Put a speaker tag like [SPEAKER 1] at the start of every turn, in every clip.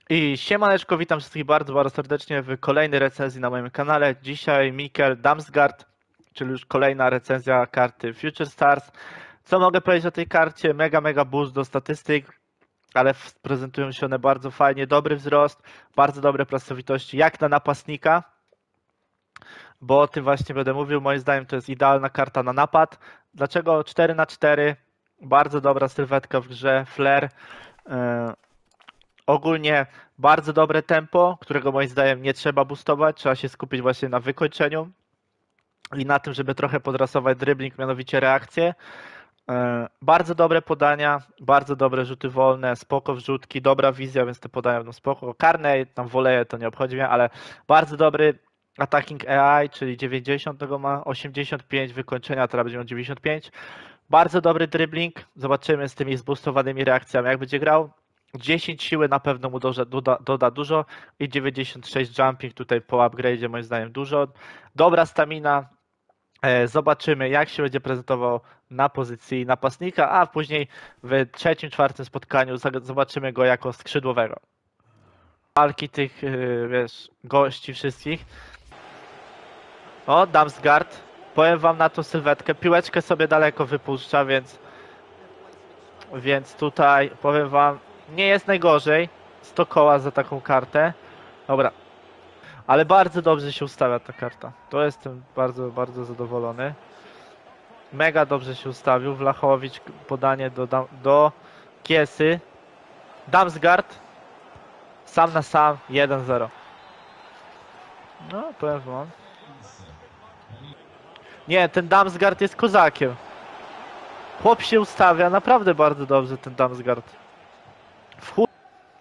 [SPEAKER 1] I siemaneczko, witam wszystkich bardzo, bardzo serdecznie w kolejnej recenzji na moim kanale. Dzisiaj Mikkel Damsgaard, czyli już kolejna recenzja karty Future Stars. Co mogę powiedzieć o tej karcie? Mega boost do statystyk, ale prezentują się one bardzo fajnie. Dobry wzrost, bardzo dobre pracowitości, jak na napastnika, bo o tym właśnie będę mówił. Moim zdaniem to jest idealna karta na napad. Dlaczego 4/4? Bardzo dobra sylwetka w grze, flair. Ogólnie bardzo dobre tempo, którego moim zdaniem nie trzeba boostować, trzeba się skupić właśnie na wykończeniu i na tym, żeby trochę podrasować dribbling, mianowicie reakcję. Bardzo dobre podania, bardzo dobre rzuty wolne, spoko wrzutki, dobra wizja, więc te podania będą spoko. Karne, tam woleje to nie obchodzi mnie, ale bardzo dobry attacking AI, czyli 90 tego ma, 85 wykończenia, teraz będzie miał 95. Bardzo dobry dribbling, zobaczymy z tymi zboostowanymi reakcjami jak będzie grał. 10 siły na pewno mu doda dużo i 96 jumping tutaj po upgrade'zie moim zdaniem dużo. Dobra stamina, zobaczymy jak się będzie prezentował na pozycji napastnika, a później w trzecim, czwartym spotkaniu zobaczymy go jako skrzydłowego. Walki tych, wiesz, gości wszystkich. O, Damsgaard, powiem wam na tą sylwetkę, piłeczkę sobie daleko wypuszcza, więc tutaj powiem wam, nie jest najgorzej. 100 koła za taką kartę. Dobra. Ale bardzo dobrze się ustawia ta karta. To jestem bardzo zadowolony. Mega dobrze się ustawił. Wlachowicz, podanie do Kiesy. Damsgaard. Sam na sam. 1-0. No, powiem wam. Nie, ten Damsgaard jest kozakiem. Chłop się ustawia naprawdę bardzo dobrze, ten Damsgaard. W chuj.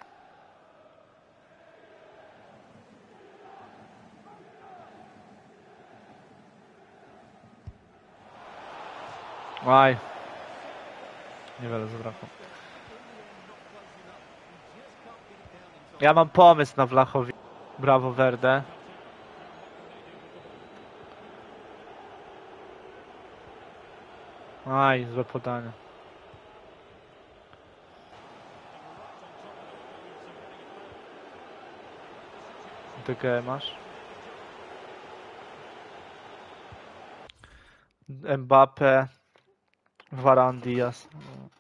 [SPEAKER 1] Aj. Niewiele zabrakło. Ja mam pomysł na Wlachowi. Brawo Verde. Aj, złe podanie. DG masz. Mbappe. Varane, Diaz.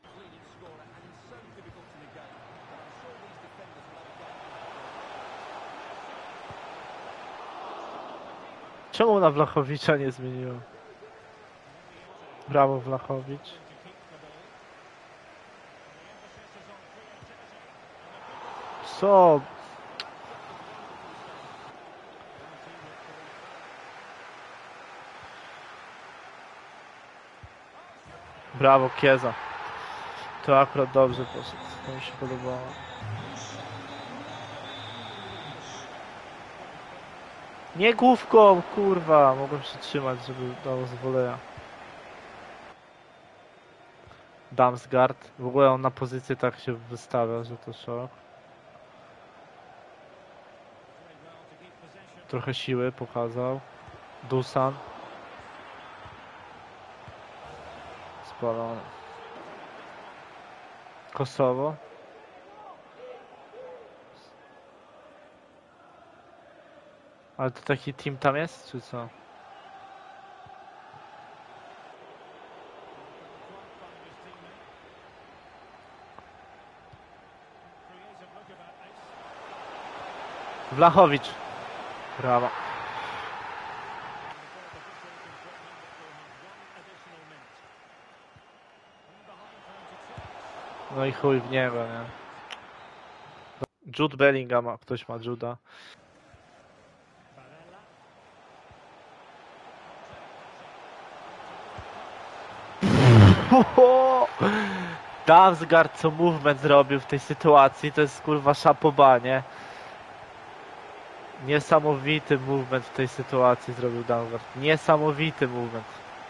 [SPEAKER 1] Czemu na Wlachowicza nie zmieniłem? Brawo Wlachowicz. Co? Brawo Kieza. To akurat dobrze poszedł. To mi się podobało. Nie główką, kurwa. Mogłem się trzymać, żeby dało z woleja. Damsgaard. W ogóle on na pozycję tak się wystawia, że to szok. Trochę siły pokazał. Dusan. Spalony. Kosowo. Ale to taki team tam jest, czy co? Wlachowicz. Brawo. No i chuj w niego, nie? Jude Bellingham, ktoś ma Juda. Damsgaard co movement zrobił w tej sytuacji, to jest kurwa szapoba, nie? Niesamowity movement w tej sytuacji zrobił Damsgaard. Niesamowity movement.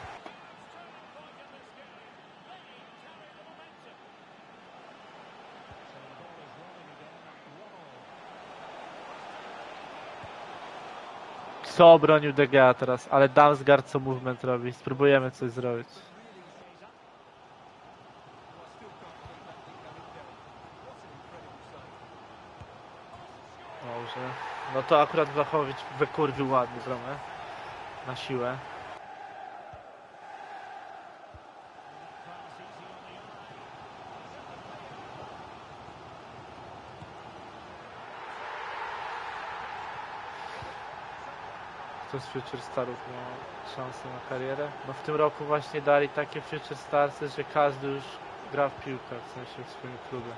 [SPEAKER 1] Co obronił De Gea teraz, ale Damsgaard co movement robi. Spróbujemy coś zrobić. Dobrze. No to akurat Blachowicz wykurwił ładnie bramę. Na siłę. Kto z Future Starów ma szansę na karierę? No w tym roku właśnie dali takie Future Starsy, że każdy już gra w piłkę, w sensie w swoim klubie.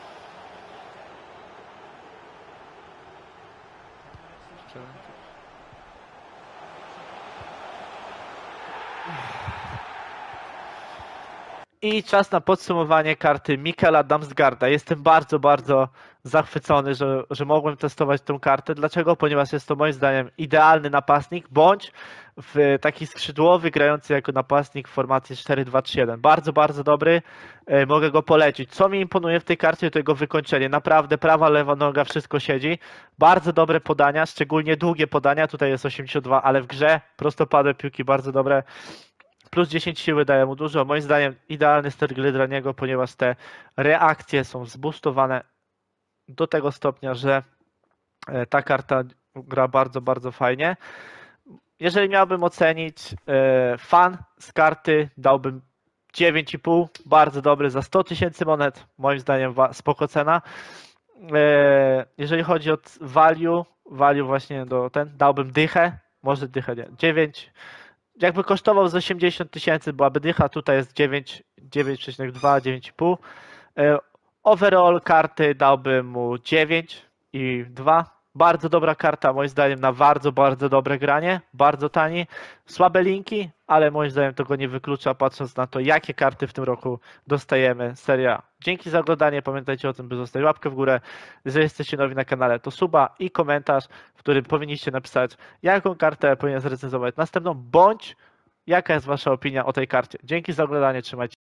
[SPEAKER 1] I czas na podsumowanie karty Mikkela Damsgaarda. Jestem bardzo, bardzo zachwycony, że mogłem testować tę kartę. Dlaczego? Ponieważ jest to moim zdaniem idealny napastnik, bądź w taki skrzydłowy, grający jako napastnik w formacji 4-2-3-1. Bardzo, bardzo dobry. Mogę go polecić. Co mi imponuje w tej karcie, to jego wykończenie. Naprawdę prawa, lewa noga, wszystko siedzi. Bardzo dobre podania, szczególnie długie podania. Tutaj jest 82, ale w grze prostopadłe piłki bardzo dobre. Plus 10 siły daje mu dużo. Moim zdaniem idealny styl gry dla niego, ponieważ te reakcje są zboostowane do tego stopnia, że ta karta gra bardzo, bardzo fajnie. Jeżeli miałbym ocenić fan z karty, dałbym 9,5. Bardzo dobry za 100 000 monet. Moim zdaniem spoko cena. Jeżeli chodzi o value właśnie dałbym dychę. Może dychę nie. 9. Jakby kosztował z 80 000 byłaby dycha, tutaj jest 9,2, 9,5. Overall karty dałbym mu 9,2. Bardzo dobra karta, moim zdaniem, na bardzo, bardzo dobre granie. Bardzo tani. Słabe linki, ale moim zdaniem to go nie wyklucza, patrząc na to, jakie karty w tym roku dostajemy Serie A. Dzięki za oglądanie. Pamiętajcie o tym, by zostawić łapkę w górę. Jeżeli jesteście nowi na kanale, to suba i komentarz, w którym powinniście napisać, jaką kartę powinien zrecenzować następną, bądź jaka jest wasza opinia o tej karcie. Dzięki za oglądanie, trzymajcie się.